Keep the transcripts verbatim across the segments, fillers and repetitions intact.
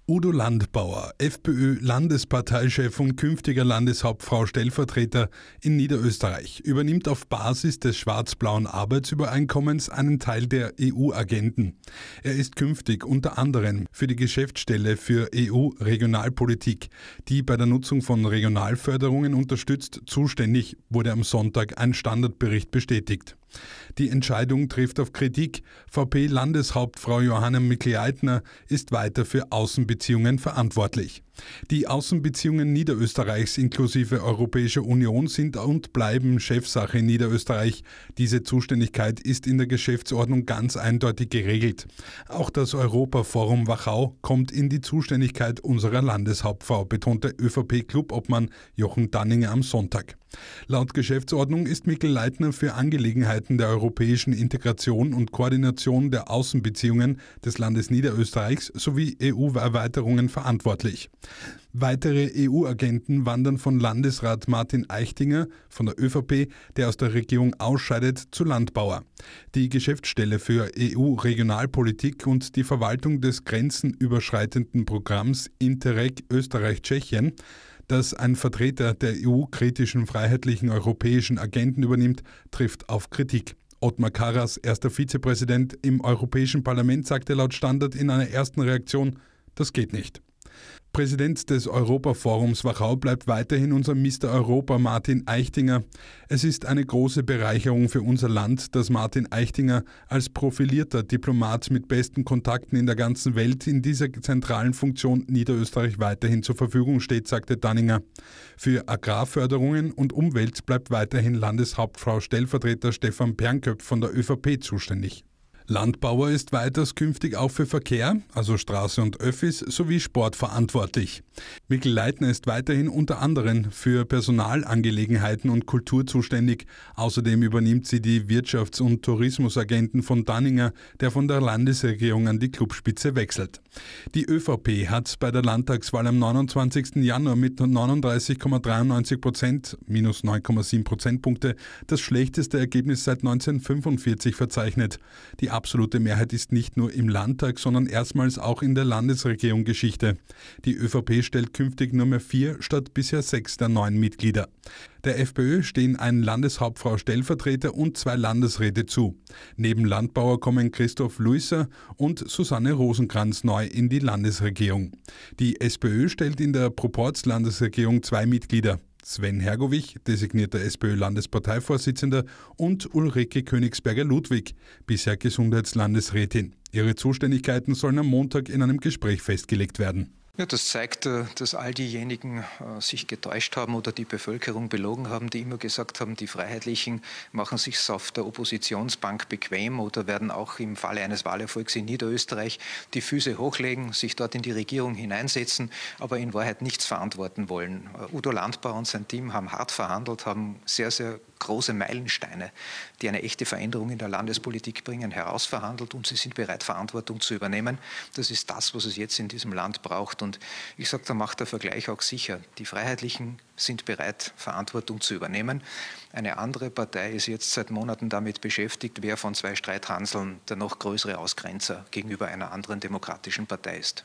Udo Landbauer, FPÖ-Landesparteichef und künftiger Landeshauptfrau Stellvertreter in Niederösterreich, übernimmt auf Basis des schwarz-blauen Arbeitsübereinkommens einen Teil der E U-Agenden. Er ist künftig unter anderem für die Geschäftsstelle für E U-Regionalpolitik, die bei der Nutzung von Regionalförderungen unterstützt, zuständig, wurde am Sonntag ein Standardbericht bestätigt. Die Entscheidung trifft auf Kritik. V P-Landeshauptfrau Johanna Mikl-Leitner ist weiter für Außenbeziehungen verantwortlich. Die Außenbeziehungen Niederösterreichs inklusive Europäischer Union sind und bleiben Chefsache in Niederösterreich. Diese Zuständigkeit ist in der Geschäftsordnung ganz eindeutig geregelt. Auch das Europaforum Wachau kommt in die Zuständigkeit unserer Landeshauptfrau, betonte ÖVP-Clubobmann Jochen Danninger am Sonntag. Laut Geschäftsordnung ist Mikl-Leitner für Angelegenheiten der europäischen Integration und Koordination der Außenbeziehungen des Landes Niederösterreichs sowie E U-Erweiterungen verantwortlich. Weitere E U-Agenten wandern von Landesrat Martin Eichtinger von der ÖVP, der aus der Regierung ausscheidet, zu Landbauer. Die Geschäftsstelle für E U-Regionalpolitik und die Verwaltung des grenzenüberschreitenden Programms Interreg Österreich-Tschechien, das ein Vertreter der E U-kritischen freiheitlichen europäischen Agenten übernimmt, trifft auf Kritik. Ottmar Karas, erster Vizepräsident im Europäischen Parlament, sagte laut Standard in einer ersten Reaktion, das geht nicht. Präsident des Europaforums Wachau bleibt weiterhin unser Mister Europa Martin Eichtinger. Es ist eine große Bereicherung für unser Land, dass Martin Eichtinger als profilierter Diplomat mit besten Kontakten in der ganzen Welt in dieser zentralen Funktion Niederösterreich weiterhin zur Verfügung steht, sagte Danninger. Für Agrarförderungen und Umwelt bleibt weiterhin Landeshauptfrau Stellvertreter Stefan Pernköpf von der ÖVP zuständig. Landbauer ist weiters künftig auch für Verkehr, also Straße und Öffis, sowie Sport verantwortlich. Mikl-Leitner ist weiterhin unter anderem für Personalangelegenheiten und Kultur zuständig. Außerdem übernimmt sie die Wirtschafts- und Tourismusagenten von Danninger, der von der Landesregierung an die Clubspitze wechselt. Die ÖVP hat bei der Landtagswahl am neunundzwanzigsten Januar mit neununddreißig Komma dreiundneunzig Prozent, minus neun Komma sieben Prozentpunkte, das schlechteste Ergebnis seit neunzehnhundertfünfundvierzig verzeichnet. Die absolute Mehrheit ist nicht nur im Landtag, sondern erstmals auch in der Landesregierung Geschichte. Die ÖVP stellt künftig nur mehr vier statt bisher sechs der neun Mitglieder. Der FPÖ stehen ein Landeshauptfrau Stellvertreter und zwei Landesräte zu. Neben Landbauer kommen Christoph Luisser und Susanne Rosenkranz neu in die Landesregierung. Die SPÖ stellt in der Proporzlandesregierung zwei Mitglieder. Sven Hergovich, designierter SPÖ-Landesparteivorsitzender, und Ulrike Königsberger-Ludwig, bisher Gesundheitslandesrätin. Ihre Zuständigkeiten sollen am Montag in einem Gespräch festgelegt werden. Ja, das zeigt, dass all diejenigen sich getäuscht haben oder die Bevölkerung belogen haben, die immer gesagt haben, die Freiheitlichen machen sich auf der Oppositionsbank bequem oder werden auch im Falle eines Wahlerfolgs in Niederösterreich die Füße hochlegen, sich dort in die Regierung hineinsetzen, aber in Wahrheit nichts verantworten wollen. Udo Landbauer und sein Team haben hart verhandelt, haben sehr, sehr große Meilensteine, die eine echte Veränderung in der Landespolitik bringen, herausverhandelt, und sie sind bereit, Verantwortung zu übernehmen. Das ist das, was es jetzt in diesem Land braucht. Und ich sage, da macht der Vergleich auch sicher. Die Freiheitlichen sind bereit, Verantwortung zu übernehmen. Eine andere Partei ist jetzt seit Monaten damit beschäftigt, wer von zwei Streithanseln der noch größere Ausgrenzer gegenüber einer anderen demokratischen Partei ist.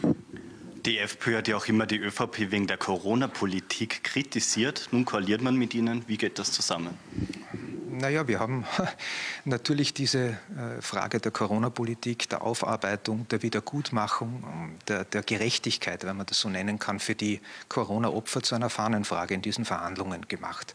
Die FPÖ hat ja auch immer die ÖVP wegen der Corona-Politik kritisiert. Nun koaliert man mit ihnen. Wie geht das zusammen? Naja, wir haben natürlich diese Frage der Corona-Politik, der Aufarbeitung, der Wiedergutmachung, der, der Gerechtigkeit, wenn man das so nennen kann, für die Corona-Opfer zu einer Fahnenfrage in diesen Verhandlungen gemacht.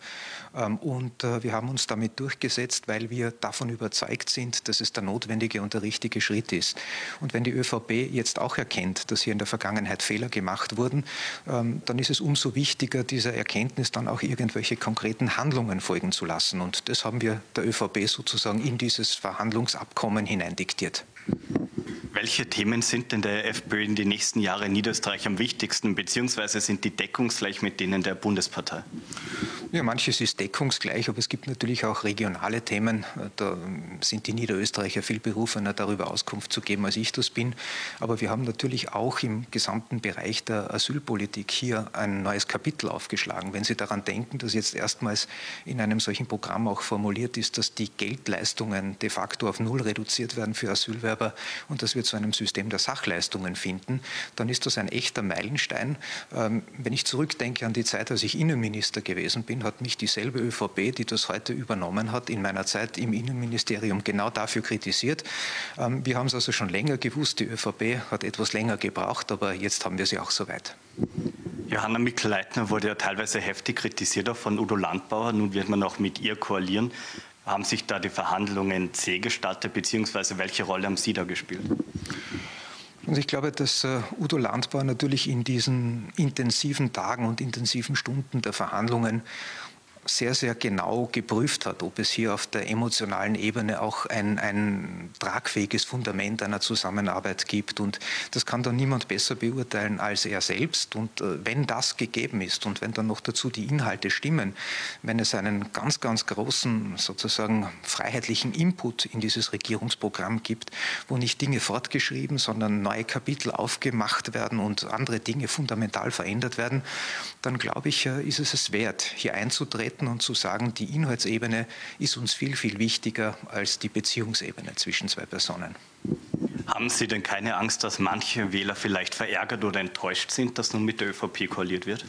Und wir haben uns damit durchgesetzt, weil wir davon überzeugt sind, dass es der notwendige und der richtige Schritt ist. Und wenn die ÖVP jetzt auch erkennt, dass hier in der Vergangenheit Fehler gemacht wurden, dann ist es umso wichtiger, dieser Erkenntnis dann auch irgendwelche konkreten Handlungen folgen zu lassen. Und das haben wir der ÖVP sozusagen in dieses Verhandlungsabkommen hineindiktiert. Welche Themen sind denn der FPÖ in den nächsten Jahren in Niederösterreich am wichtigsten, beziehungsweise sind die deckungsgleich mit denen der Bundespartei? Ja, manches ist deckungsgleich, aber es gibt natürlich auch regionale Themen. Da sind die Niederösterreicher viel berufener, darüber Auskunft zu geben, als ich das bin. Aber wir haben natürlich auch im gesamten Bereich der Asylpolitik hier ein neues Kapitel aufgeschlagen. Wenn Sie daran denken, dass jetzt erstmals in einem solchen Programm auch formuliert ist, dass die Geldleistungen de facto auf Null reduziert werden für Asylwerber und dass wir zu einem System der Sachleistungen finden, dann ist das ein echter Meilenstein. Wenn ich zurückdenke an die Zeit, als ich Innenminister gewesen bin, hat mich dieselbe ÖVP, die das heute übernommen hat, in meiner Zeit im Innenministerium genau dafür kritisiert. Wir haben es also schon länger gewusst, die ÖVP hat etwas länger gebraucht, aber jetzt haben wir sie auch soweit. Johanna Mikl-Leitner wurde ja teilweise heftig kritisiert, auch von Udo Landbauer. Nun wird man auch mit ihr koalieren. Haben sich da die Verhandlungen zäh gestaltet, beziehungsweise welche Rolle haben Sie da gespielt? Und ich glaube, dass uh, Udo Landbauer natürlich in diesen intensiven Tagen und intensiven Stunden der Verhandlungen sehr, sehr genau geprüft hat, ob es hier auf der emotionalen Ebene auch ein, ein tragfähiges Fundament einer Zusammenarbeit gibt. Und das kann dann niemand besser beurteilen als er selbst. Und äh, wenn das gegeben ist und wenn dann noch dazu die Inhalte stimmen, wenn es einen ganz, ganz großen sozusagen freiheitlichen Input in dieses Regierungsprogramm gibt, wo nicht Dinge fortgeschrieben, sondern neue Kapitel aufgemacht werden und andere Dinge fundamental verändert werden, dann glaube ich, äh, ist es es wert, hier einzutreten und zu sagen, die Inhaltsebene ist uns viel, viel wichtiger als die Beziehungsebene zwischen zwei Personen. Haben Sie denn keine Angst, dass manche Wähler vielleicht verärgert oder enttäuscht sind, dass nun mit der ÖVP koaliert wird?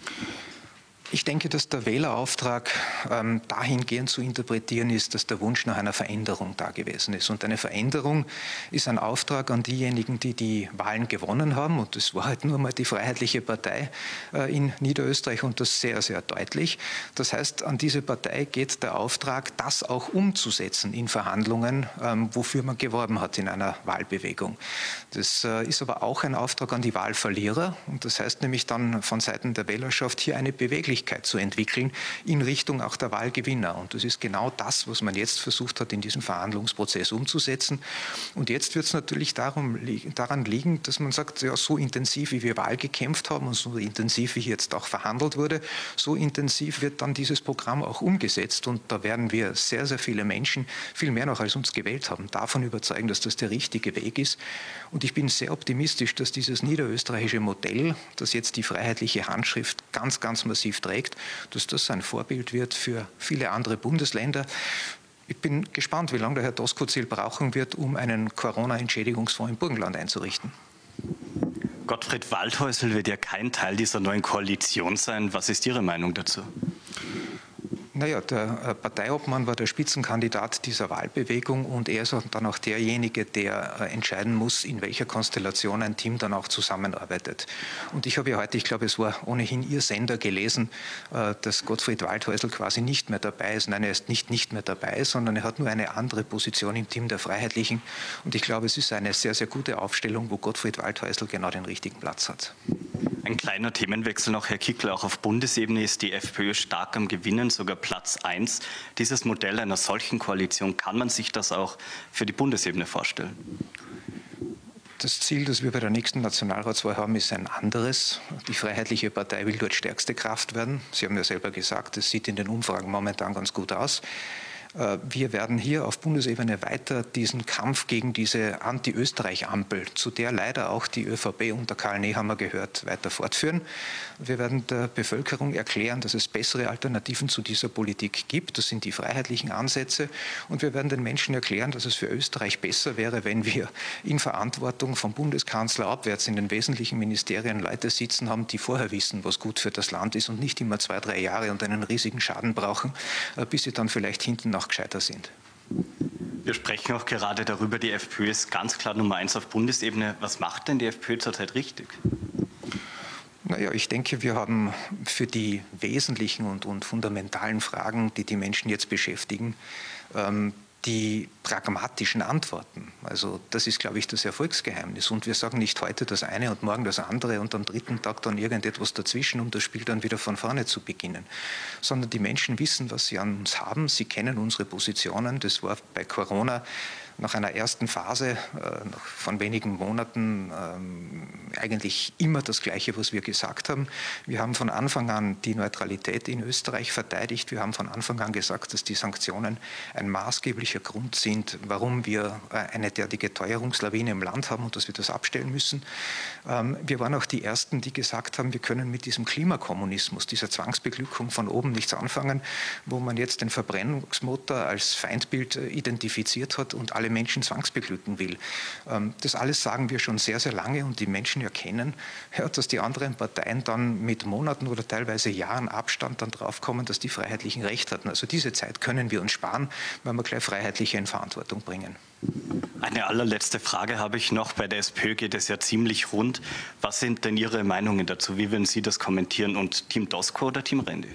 Ich denke, dass der Wählerauftrag ähm, dahingehend zu interpretieren ist, dass der Wunsch nach einer Veränderung da gewesen ist. Und eine Veränderung ist ein Auftrag an diejenigen, die die Wahlen gewonnen haben. Und das war halt nur mal die Freiheitliche Partei äh, in Niederösterreich und das sehr, sehr deutlich. Das heißt, an diese Partei geht der Auftrag, das auch umzusetzen in Verhandlungen, ähm, wofür man geworben hat in einer Wahlbewegung. Das äh, ist aber auch ein Auftrag an die Wahlverlierer. Und das heißt nämlich dann von Seiten der Wählerschaft hier eine Beweglichkeit zu entwickeln in Richtung auch der Wahlgewinner. Und das ist genau das, was man jetzt versucht hat, in diesem Verhandlungsprozess umzusetzen. Und jetzt wird es natürlich darum, daran liegen, dass man sagt, ja, so intensiv wie wir Wahl gekämpft haben und so intensiv wie jetzt auch verhandelt wurde, so intensiv wird dann dieses Programm auch umgesetzt. Und da werden wir sehr, sehr viele Menschen, viel mehr noch als uns gewählt haben, davon überzeugen, dass das der richtige Weg ist. Und ich bin sehr optimistisch, dass dieses niederösterreichische Modell, das jetzt die freiheitliche Handschrift ganz, ganz massiv trägt, dass das ein Vorbild wird für viele andere Bundesländer. Ich bin gespannt, wie lange der Herr Doskozil brauchen wird, um einen Corona-Entschädigungsfonds im Burgenland einzurichten. Gottfried Waldhäusl wird ja kein Teil dieser neuen Koalition sein. Was ist Ihre Meinung dazu? Naja, der Parteiobmann war der Spitzenkandidat dieser Wahlbewegung und er ist dann auch derjenige, der entscheiden muss, in welcher Konstellation ein Team dann auch zusammenarbeitet. Und ich habe ja heute, ich glaube, es war ohnehin Ihr Sender gelesen, dass Gottfried Waldhäusl quasi nicht mehr dabei ist. Nein, er ist nicht nicht mehr dabei, sondern er hat nur eine andere Position im Team der Freiheitlichen. Und ich glaube, es ist eine sehr, sehr gute Aufstellung, wo Gottfried Waldhäusl genau den richtigen Platz hat. Ein kleiner Themenwechsel noch, Herr Kickl. Auch auf Bundesebene ist die FPÖ stark am Gewinnen, sogar Platz eins. Dieses Modell einer solchen Koalition, kann man sich das auch für die Bundesebene vorstellen? Das Ziel, das wir bei der nächsten Nationalratswahl haben, ist ein anderes. Die Freiheitliche Partei will dort stärkste Kraft werden. Sie haben ja selber gesagt, es sieht in den Umfragen momentan ganz gut aus. Wir werden hier auf Bundesebene weiter diesen Kampf gegen diese Anti-Österreich-Ampel, zu der leider auch die ÖVP unter Karl Nehammer gehört, weiter fortführen. Wir werden der Bevölkerung erklären, dass es bessere Alternativen zu dieser Politik gibt. Das sind die freiheitlichen Ansätze. Und wir werden den Menschen erklären, dass es für Österreich besser wäre, wenn wir in Verantwortung vom Bundeskanzler abwärts in den wesentlichen Ministerien Leute sitzen haben, die vorher wissen, was gut für das Land ist und nicht immer zwei, drei Jahre und einen riesigen Schaden brauchen, bis sie dann vielleicht hinten nach gescheiter sind. Wir sprechen auch gerade darüber, die FPÖ ist ganz klar Nummer eins auf Bundesebene. Was macht denn die FPÖ zurzeit richtig? Naja, ich denke, wir haben für die wesentlichen und, und fundamentalen Fragen, die die Menschen jetzt beschäftigen, ähm, die pragmatischen Antworten. Also das ist, glaube ich, das Erfolgsgeheimnis. Und wir sagen nicht heute das eine und morgen das andere und am dritten Tag dann irgendetwas dazwischen, um das Spiel dann wieder von vorne zu beginnen. Sondern die Menschen wissen, was sie an uns haben. Sie kennen unsere Positionen. Das war bei Corona nach einer ersten Phase äh, von wenigen Monaten äh, eigentlich immer das Gleiche, was wir gesagt haben. Wir haben von Anfang an die Neutralität in Österreich verteidigt. Wir haben von Anfang an gesagt, dass die Sanktionen ein maßgeblicher Grund sind, warum wir äh, eine derartige Teuerungslawine im Land haben und dass wir das abstellen müssen. Ähm, wir waren auch die Ersten, die gesagt haben, wir können mit diesem Klimakommunismus, dieser Zwangsbeglückung von oben nichts anfangen, wo man jetzt den Verbrennungsmotor als Feindbild identifiziert hat und alle Menschen zwangsbeglücken will. Das alles sagen wir schon sehr, sehr lange und die Menschen erkennen, ja, dass die anderen Parteien dann mit Monaten oder teilweise Jahren Abstand dann draufkommen, dass die Freiheitlichen Recht hatten. Also diese Zeit können wir uns sparen, weil wir gleich Freiheitliche in Verantwortung bringen. Eine allerletzte Frage habe ich noch. Bei der SPÖ geht es ja ziemlich rund. Was sind denn Ihre Meinungen dazu? Wie würden Sie das kommentieren? Und Team Doskozil oder Team Rendy?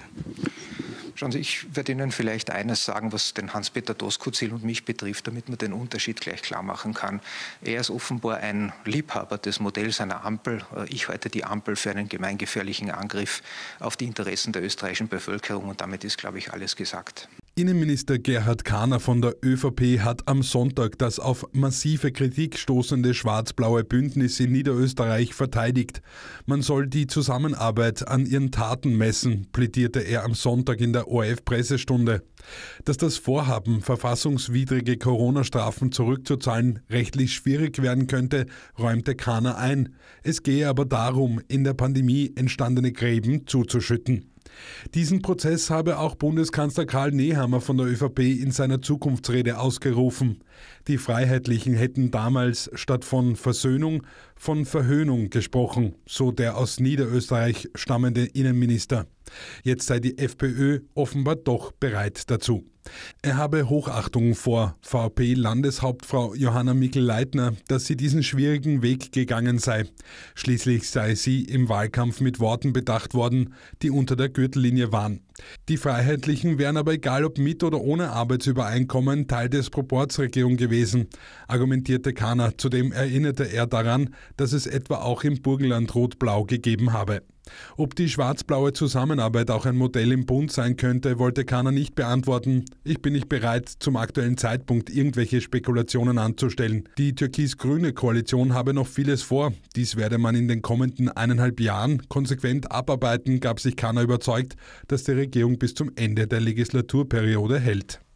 Schauen Sie, ich werde Ihnen vielleicht eines sagen, was den Hans-Peter Doskozil und mich betrifft, damit man den Unterschied gleich klar machen kann. Er ist offenbar ein Liebhaber des Modells einer Ampel. Ich halte die Ampel für einen gemeingefährlichen Angriff auf die Interessen der österreichischen Bevölkerung und damit ist, glaube ich, alles gesagt. Innenminister Gerhard Kahner von der ÖVP hat am Sonntag das auf massive Kritik stoßende schwarz-blaue Bündnis in Niederösterreich verteidigt. Man soll die Zusammenarbeit an ihren Taten messen, plädierte er am Sonntag in der O R F-Pressestunde. Dass das Vorhaben, verfassungswidrige Corona-Strafen zurückzuzahlen, rechtlich schwierig werden könnte, räumte Kahner ein. Es gehe aber darum, in der Pandemie entstandene Gräben zuzuschütten. Diesen Prozess habe auch Bundeskanzler Karl Nehammer von der ÖVP in seiner Zukunftsrede ausgerufen. Die Freiheitlichen hätten damals statt von Versöhnung von Verhöhnung gesprochen, so der aus Niederösterreich stammende Innenminister. Jetzt sei die FPÖ offenbar doch bereit dazu. Er habe Hochachtung vor VfP-Landeshauptfrau Johanna Mikl-Leitner, dass sie diesen schwierigen Weg gegangen sei. Schließlich sei sie im Wahlkampf mit Worten bedacht worden, die unter der Gürtellinie waren. Die Freiheitlichen wären aber egal ob mit oder ohne Arbeitsübereinkommen Teil des Proporzregierung gewesen, argumentierte Kahner. Zudem erinnerte er daran, dass es etwa auch im Burgenland Rot-Blau gegeben habe. Ob die schwarz-blaue Zusammenarbeit auch ein Modell im Bund sein könnte, wollte Kahner nicht beantworten. Ich bin nicht bereit, zum aktuellen Zeitpunkt irgendwelche Spekulationen anzustellen. Die türkis-grüne Koalition habe noch vieles vor. Dies werde man in den kommenden eineinhalb Jahren konsequent abarbeiten, gab sich Kahner überzeugt, dass die Regierung bis zum Ende der Legislaturperiode hält.